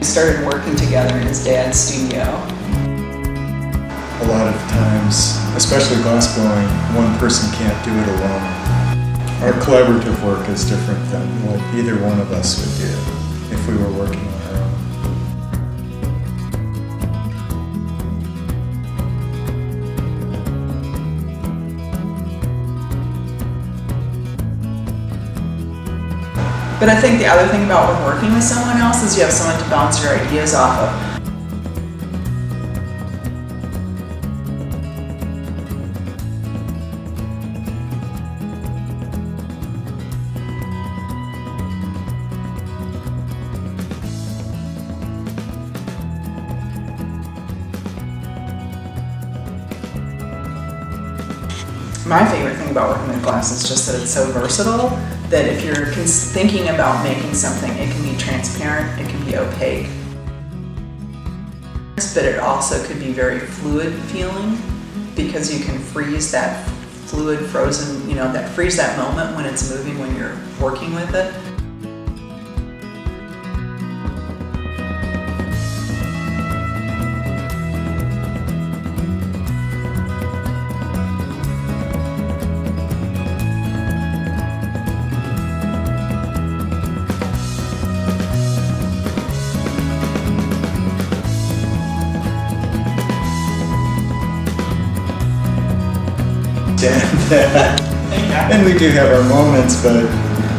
Started working together in his dad's studio. A lot of times, especially glass blowing, one person can't do it alone. Our collaborative work is different than what either one of us would do if we were working on our own. But I think the other thing about working with someone else is you have someone to bounce your ideas off of. My favorite thing about working with glass is just that it's so versatile that if you're thinking about making something, it can be transparent, it can be opaque. But it also could be very fluid feeling because you can freeze that fluid, frozen, freeze that moment when it's moving when you're working with it. And we do have our moments, but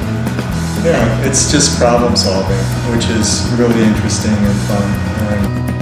it's just problem solving, which is really interesting and fun.